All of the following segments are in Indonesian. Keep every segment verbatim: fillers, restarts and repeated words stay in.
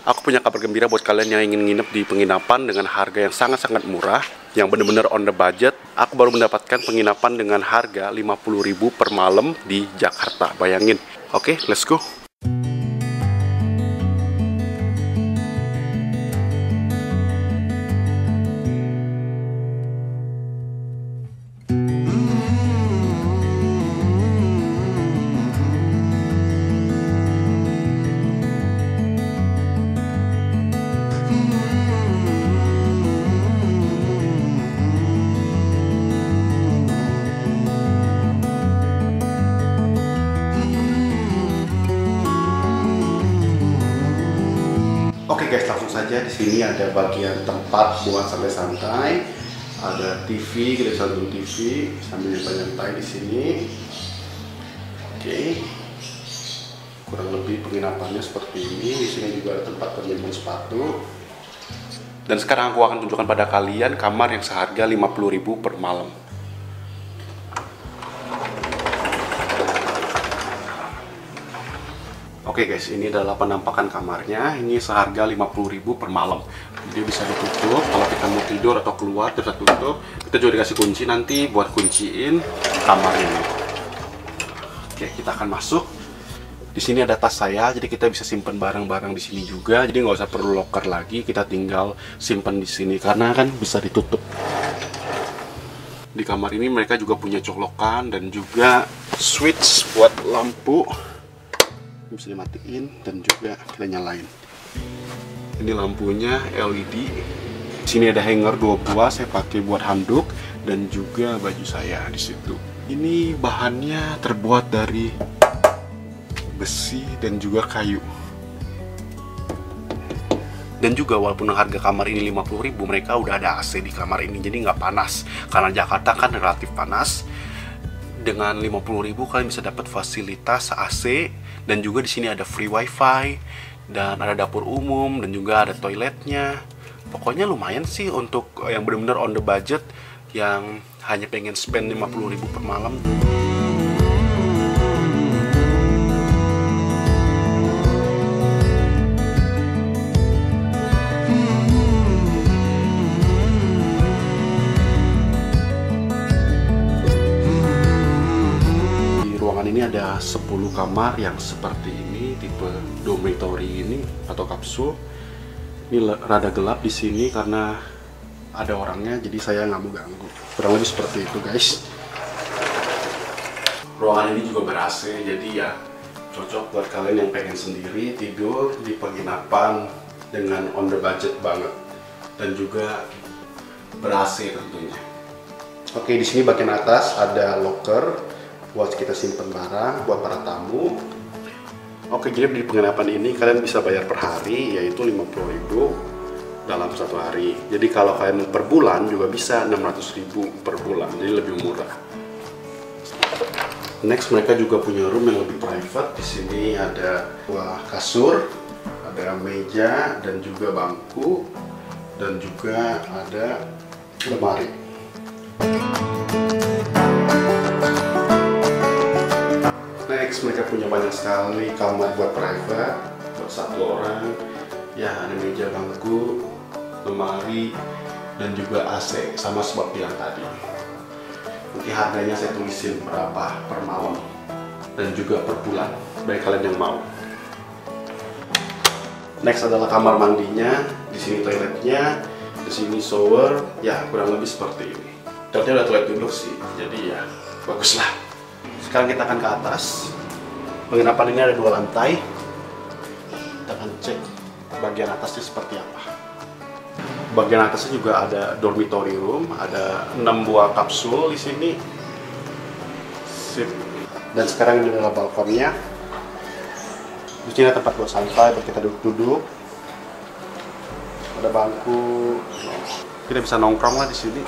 Aku punya kabar gembira buat kalian yang ingin nginep di penginapan dengan harga yang sangat-sangat murah, yang bener-bener on the budget. Aku baru mendapatkan penginapan dengan harga lima puluh ribu per malam di Jakarta. Bayangin. Oke, let's go. Oke guys, langsung saja. Di sini ada bagian tempat buat santai-santai. Ada T V, kita bisa nonton T V sambil nyantai di sini. Oke, kurang lebih penginapannya seperti ini. Di sini juga ada tempat penyimpanan sepatu. Dan sekarang aku akan tunjukkan pada kalian kamar yang seharga lima puluh ribu per malam. Oke guys, ini adalah penampakan kamarnya. Ini seharga lima puluh ribu per malam. Dia bisa ditutup. Kalau kita mau tidur atau keluar, kita tutup. Kita juga dikasih kunci nanti buat kunciin kamar ini. Oke, kita akan masuk. Di sini ada tas saya, jadi kita bisa simpan barang-barang di sini juga. Jadi nggak usah perlu locker lagi. Kita tinggal simpan di sini karena kan bisa ditutup. Di kamar ini mereka juga punya colokan dan juga switch buat lampu. Bisa dimatiin dan juga kita nyalain. Ini lampunya L E D. Di sini ada hanger dua buah, saya pakai buat handuk dan juga baju saya di situ. Ini bahannya terbuat dari besi dan juga kayu. Dan juga walaupun harga kamar ini lima puluh ribu, mereka udah ada A C di kamar ini, jadi nggak panas. Karena Jakarta kan relatif panas. Dengan lima puluh ribu kalian bisa dapat fasilitas A C dan juga di sini ada free wifi dan ada dapur umum dan juga ada toiletnya. Pokoknya lumayan sih untuk yang benar-benar on the budget yang hanya pengen spend lima puluh ribu per malam. Ini ada sepuluh kamar yang seperti ini, tipe dormitory ini atau kapsul. Ini rada gelap di sini karena ada orangnya, jadi saya nggak mau ganggu. Kurang lebih seperti itu guys. Ruangan ini juga ber-A C, jadi ya cocok buat kalian yang pengen sendiri tidur di penginapan dengan on the budget banget dan juga ber-A C tentunya. Oke, di sini bagian atas ada locker buat kita simpen barang buat para tamu. Oke, jadi di penginapan ini kalian bisa bayar per hari, yaitu lima puluh ribu dalam satu hari. Jadi kalau kalian per bulan juga bisa enam ratus ribu per bulan, jadi lebih murah. Next, mereka juga punya room yang lebih private. Di sini ada buah kasur, ada meja dan juga bangku dan juga ada lemari. Next, mereka punya banyak sekali kamar buat private, buat satu orang. Ya, ada meja, bangku, lemari, dan juga A C, sama seperti yang tadi. Nanti harganya saya tulisin berapa per malam, dan juga per bulan, bagi kalian yang mau. Next adalah kamar mandinya, di sini toiletnya, di sini shower, ya kurang lebih seperti ini. Toiletnya udah toilet duduk sih, jadi ya baguslah. Sekarang kita akan ke atas. Penginapan ini ada dua lantai. Kita akan cek bagian atasnya seperti apa. Bagian atasnya juga ada dormitory room, ada enam buah kapsul di sini. Sip. Dan sekarang ini adalah balkonnya. Di sini ada tempat buat santai, buat kita duduk-duduk. Ada bangku. Kita bisa nongkrong lah di sini.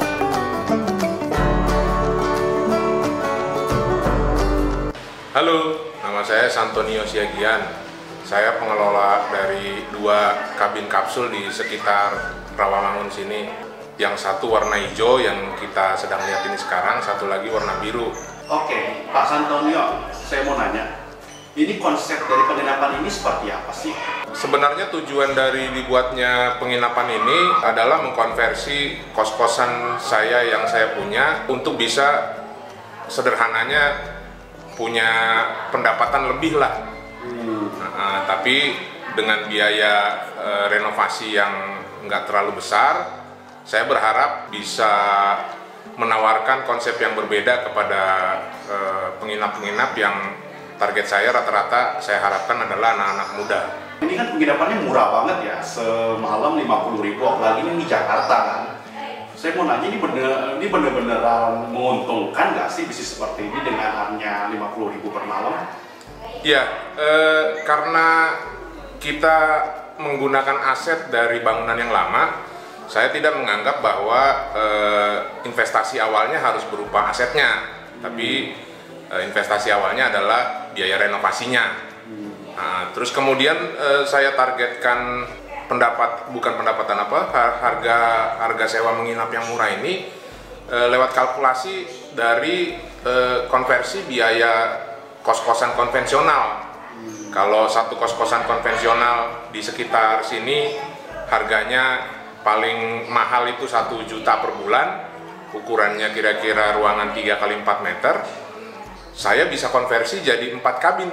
Halo, nama saya Santonio Siagian. Saya pengelola dari dua kabin kapsul di sekitar Rawamangun sini. Yang satu warna hijau yang kita sedang lihat ini sekarang, satu lagi warna biru. Oke, Pak Santonio, saya mau nanya. Ini konsep dari penginapan ini seperti apa sih? Sebenarnya tujuan dari dibuatnya penginapan ini adalah mengkonversi kos-kosan saya yang saya punya untuk bisa sederhananya punya pendapatan lebih lah. Hmm. Nah, tapi dengan biaya e, renovasi yang nggak terlalu besar, saya berharap bisa menawarkan konsep yang berbeda kepada e, penginap-penginap yang target saya rata-rata saya harapkan adalah anak-anak muda. Ini kan penginapannya murah banget ya, semalam lima puluh ribu, apalagi ini di Jakarta kan. Saya mau nanya, ini bener, ini bener-beneran menguntungkan nggak sih bisnis seperti ini dengan hanya lima puluh ribu per malam? Ya, eh, karena kita menggunakan aset dari bangunan yang lama, saya tidak menganggap bahwa eh, investasi awalnya harus berupa asetnya, hmm. tapi eh, investasi awalnya adalah biaya renovasinya. Nah, terus kemudian eh, saya targetkan pendapat bukan pendapatan apa harga harga sewa menginap yang murah ini eh, lewat kalkulasi dari eh, konversi biaya kos-kosan konvensional. Hmm. Kalau satu kos-kosan konvensional di sekitar sini harganya paling mahal itu satu juta per bulan, ukurannya kira-kira ruangan tiga kali empat meter. Saya bisa konversi jadi empat kabin.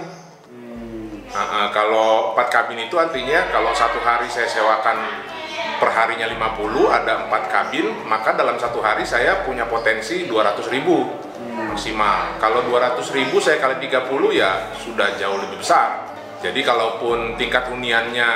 Nah, kalau empat kabin itu artinya kalau satu hari saya sewakan perharinya lima puluh, ada empat kabin, maka dalam satu hari saya punya potensi dua ratus ribu maksimal. Kalau dua ratus ribu saya kali tiga puluh ya sudah jauh lebih besar. Jadi kalaupun tingkat huniannya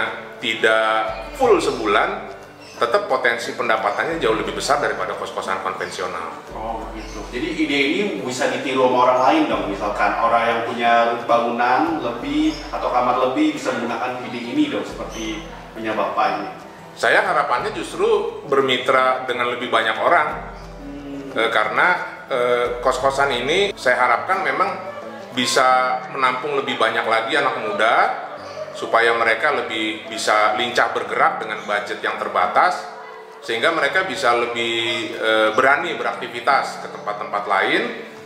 tidak full sebulan, tetap potensi pendapatannya jauh lebih besar daripada kos-kosan konvensional. Oh gitu. Jadi ide ini bisa ditiru sama orang lain dong, misalkan orang yang punya bangunan lebih atau kamar lebih bisa menggunakan ide ini dong, seperti punya Bapak ini. Saya harapannya justru bermitra dengan lebih banyak orang, hmm. e, karena e, kos-kosan ini saya harapkan memang bisa menampung lebih banyak lagi anak muda, supaya mereka lebih bisa lincah bergerak dengan budget yang terbatas, sehingga mereka bisa lebih e, berani beraktivitas ke tempat-tempat lain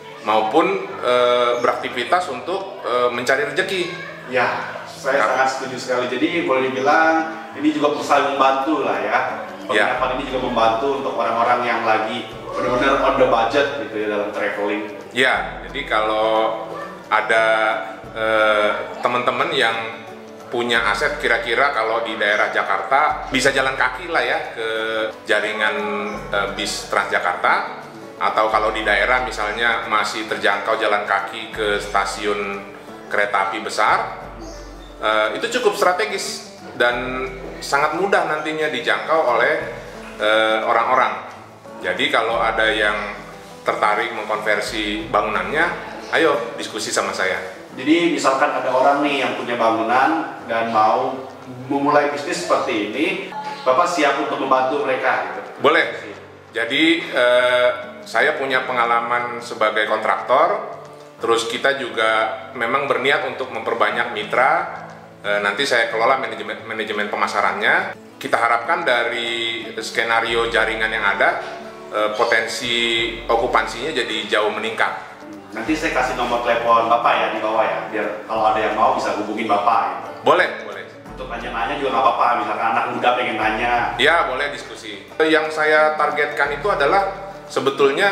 maupun e, beraktivitas untuk e, mencari rezeki. Ya, saya ya. sangat setuju sekali. Jadi boleh dibilang ini juga saling membantu lah ya. Penginapan ya. ini juga membantu untuk orang-orang yang lagi benar-benar on the budget gitu ya dalam traveling. Ya, jadi kalau ada e, teman-teman yang punya aset kira-kira kalau di daerah Jakarta bisa jalan kaki lah ya ke jaringan e, bis Transjakarta, atau kalau di daerah misalnya masih terjangkau jalan kaki ke stasiun kereta api besar, e, itu cukup strategis dan sangat mudah nantinya dijangkau oleh orang-orang. Jadi kalau ada yang tertarik mengkonversi bangunannya, ayo diskusi sama saya. Jadi misalkan ada orang nih yang punya bangunan dan mau memulai bisnis seperti ini, Bapak siap untuk membantu mereka gitu? Boleh. Jadi eh, saya punya pengalaman sebagai kontraktor, terus kita juga memang berniat untuk memperbanyak mitra. Eh, nanti saya kelola manajemen, manajemen pemasarannya. Kita harapkan dari skenario jaringan yang ada, eh, potensi okupansinya jadi jauh meningkat. Nanti saya kasih nomor telepon Bapak ya di bawah ya, biar kalau ada yang mau bisa hubungin Bapak gitu. Boleh, boleh. Untuk nanya-nanya juga nggak apa-apa, misalkan anak muda pengen nanya. Ya, boleh diskusi. Yang saya targetkan itu adalah sebetulnya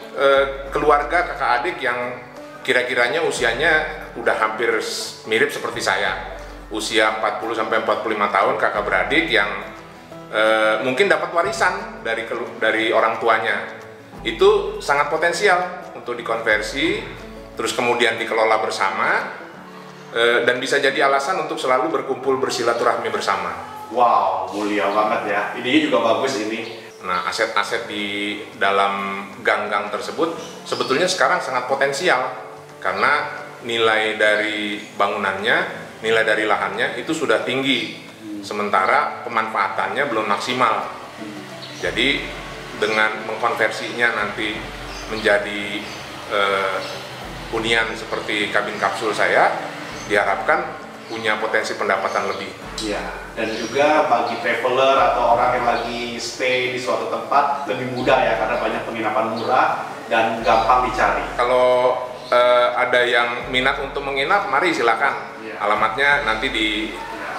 eh, keluarga kakak adik yang kira-kiranya usianya udah hampir mirip seperti saya. Usia empat puluh sampai empat puluh lima tahun, kakak beradik yang eh, mungkin dapat warisan dari dari orang tuanya. Itu sangat potensial untuk dikonversi, terus kemudian dikelola bersama, e, dan bisa jadi alasan untuk selalu berkumpul bersilaturahmi bersama. Wow, mulia banget ya. Idenya juga bagus ini. Nah, aset-aset di dalam gang-gang tersebut sebetulnya sekarang sangat potensial karena nilai dari bangunannya, nilai dari lahannya itu sudah tinggi, hmm. sementara pemanfaatannya belum maksimal. Hmm. Jadi dengan mengkonversinya nanti menjadi eh, hunian seperti kabin kapsul saya, diharapkan punya potensi pendapatan lebih. Ya, dan juga bagi traveler atau orang yang lagi stay di suatu tempat lebih mudah ya, karena banyak penginapan murah dan gampang dicari. Kalau eh, ada yang minat untuk menginap, mari silakan. Ya. Alamatnya nanti di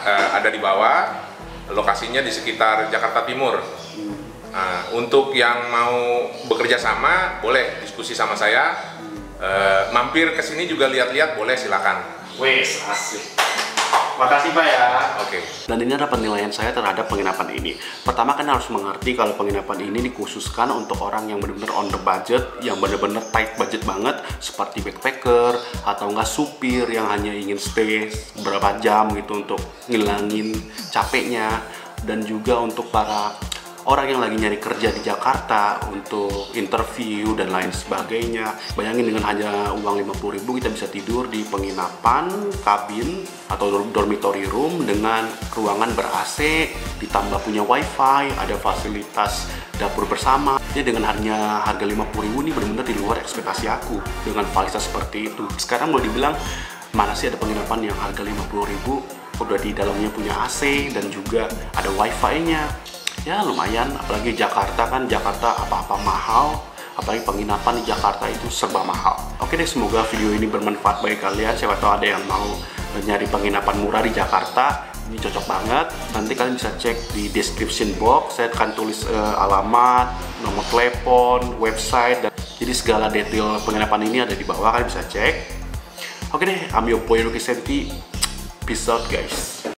uh, ada di bawah, lokasinya di sekitar Jakarta Timur. Nah, untuk yang mau bekerja sama, boleh diskusi sama saya. Uh, mampir ke sini juga lihat-lihat, boleh silakan. Wes, asik. Makasih Pak ya. Oke. Dan ini adalah penilaian saya terhadap penginapan ini. Pertama kan harus mengerti kalau penginapan ini dikhususkan untuk orang yang benar-benar on the budget, yang benar-benar tight budget banget, seperti backpacker atau enggak supir yang hanya ingin stay beberapa jam gitu untuk ngilangin capeknya, dan juga untuk para orang yang lagi nyari kerja di Jakarta untuk interview dan lain sebagainya. Bayangin dengan hanya uang lima puluh ribu kita bisa tidur di penginapan, kabin atau dormitory room dengan ruangan ber-A C, ditambah punya wifi, ada fasilitas dapur bersama. Jadi dengan harga harga lima puluh ribu ini benar-benar di luar ekspektasi aku dengan fasilitas seperti itu. Sekarang mau dibilang mana sih ada penginapan yang harga lima puluh ribu udah di dalamnya punya A C dan juga ada wifi-nya. Ya lumayan, apalagi Jakarta kan, Jakarta apa-apa mahal, apalagi penginapan di Jakarta itu serba mahal. Oke deh, semoga video ini bermanfaat bagi kalian. Siapa tahu ada yang mau nyari penginapan murah di Jakarta, ini cocok banget. Nanti kalian bisa cek di description box, saya akan tulis uh, alamat, nomor telepon, website, dan jadi segala detail penginapan ini ada di bawah, kalian bisa cek. Oke deh, I'm your boy Ruki Senti, peace out guys.